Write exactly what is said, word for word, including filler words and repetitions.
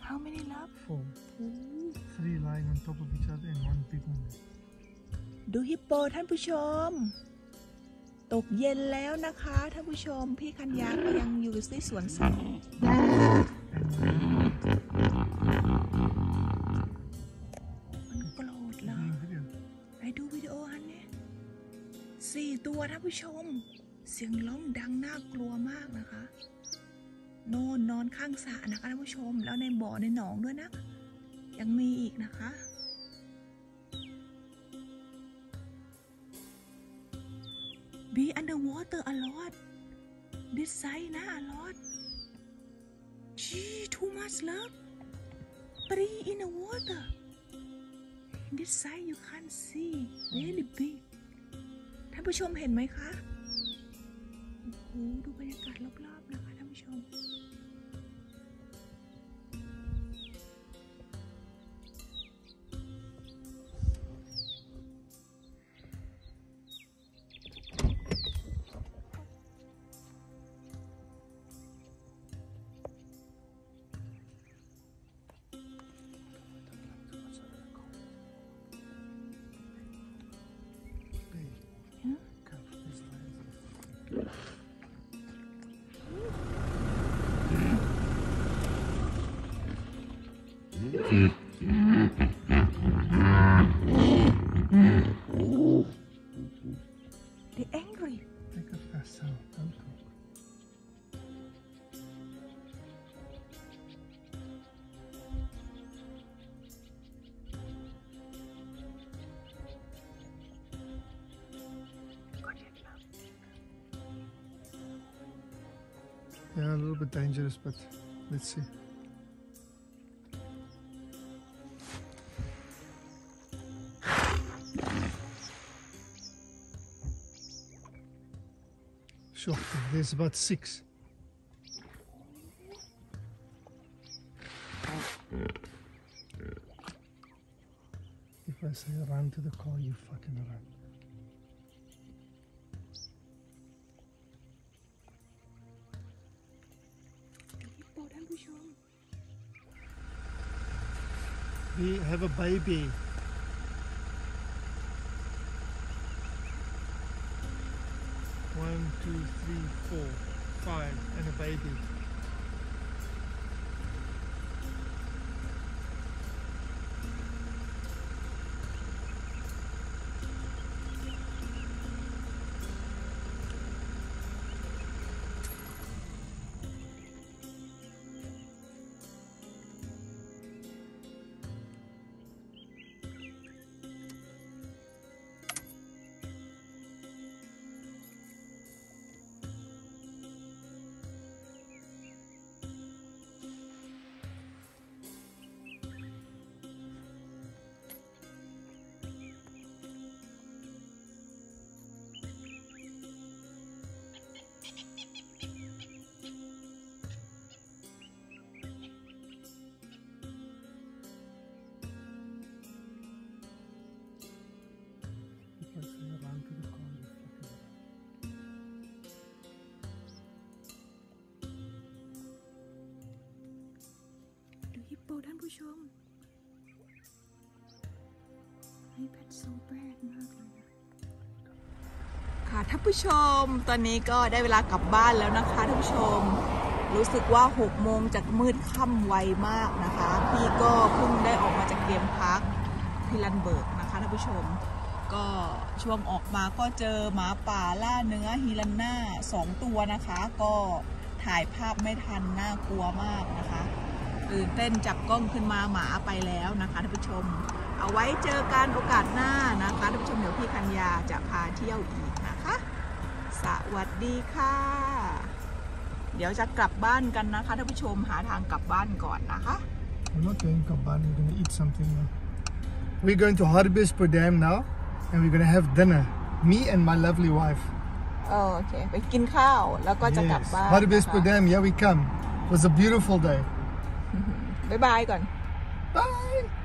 How many love? Four. Three lying on top of each other and one big one. ดูฮิปโปท่านผู้ชมตกเย็นแล้วนะคะท่านผู้ชมพี่คัญญาก็ยังอยู่ที่สวนสัตว์มันโกรธเหรอไปดูวิดีโออันนี้สี่ตัวท่านผู้ชมเสียงร้องดังน่ากลัวมากนะคะโน่นนอนข้างสระนะคะท่านผู้ชมแล้วในบ่อในหนองด้วยนะยังมีอีกนะคะBe underwater a lot. This side na a lot. Gee, too much love. Three in the water. This side you can't see. Very big. ท่านผู้ชมเห็นไหมคะโอ้โหดูบรรยากาศรอบๆนะคะท่านผู้ชมThey're angry. Make a fast sound. Don't talk. Yeah, a little bit dangerous, but let's see. Sure, there's about six. If I say run to the car, you fucking run. We have a baby. One, two, three, four, five, and a baby. Hippo ท่านผู้ชมให้แพทโซแปลกมากเลยค่ะท่านผู้ชมตอนนี้ก็ได้เวลากลับบ้านแล้วนะคะท่านผู้ชมรู้สึกว่าหกโมงจะมืดค่ำไวมากนะคะพี่ก็เพิ่งได้ออกมาจากเกมพักที่ลันเบิร์กนะคะท่านผู้ชมก็ช่วงออกมาก็เจอหมาป่าล่าเนื้อฮิรันน่าสองตัวนะคะก็ถ่ายภาพไม่ทันน่ากลัวมากนะคะตื่นเต้นจับกล้องขึ้นมาหมาไปแล้วนะคะท่านผู้ชมเอาไว้เจอกันโอกาสหน้านะคะท่านผู้ชมเดี๋ยวพี่คัญญาจะพาเที่ยวอีกนะคะสวัสดีค่ะเดี๋ยวจะกลับบ้านกันนะคะท่านผู้ชมหาทางกลับบ้านก่อนนะคะ We're not going to come back. We're going to eat something now. We're going to Hartbeespoort Dam now, and we're going to have dinner. Me and my lovely wife. โอเคไปกินข้าวแล้วก็จะกลับบ้าน Hartbeespoort Dam, here we come. It was a beautiful day. บ๊ายบายก่อน Bye.